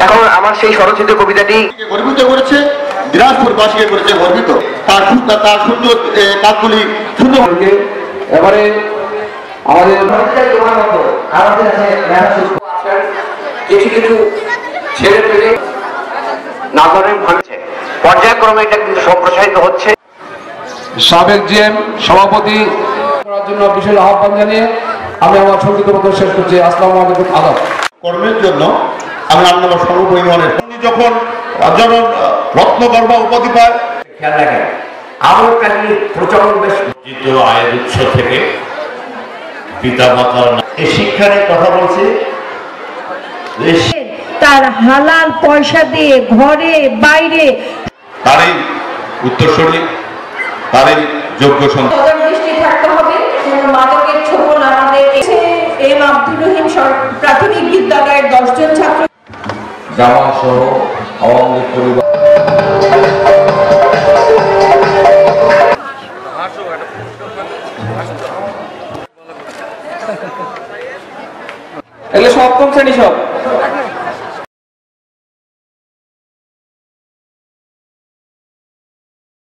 এখন আমার সেই স্বরচিত কবিতাটি গর্বিত করেছে, দিনাজপুরবাসীকে করেছে গর্বিত। তার সুন্দর কাজগুলি সুন্দর। এবারে আমাদের কিছু কিছু ছেলে পেলে নাগরিক ভাঙছে, পর্যায়ক্রমে এটা কিন্তু সম্প্রসারিত হচ্ছে। সাবেক জিএম সভাপতি করার জন্য বিশেষ আহ্বান জানিয়ে আমি আমার সংক্ষিপ্ত বক্তব্য শেষ করছি। আসসালামু আলাইকুম। আদাব। কর্মের জন্য আমি আপনার সর্বপরিমাণের যখন রত্নগর্ভা উপাধি পায়, খেয়াল রাখেন আমার কাছে প্রচলন বেশ আয়ের উৎস থেকে পিতা মাতার এই শিক্ষার কথা বলছি। তার হালাল পয়সা দিয়ে ঘরে বাইরে তারই উত্তরসূরি, তারই যোগ্য সন্তান দৃষ্টি থাকতে হবে। মাদকের ছোবল আমাদের এম আব্দুল রহিম প্রাথমিক বিদ্যালয়ের 10 জন ছাত্র জামা সহ আওয়ামী লীগ পরিবার এগুলো সপ্তম শ্রেণী সব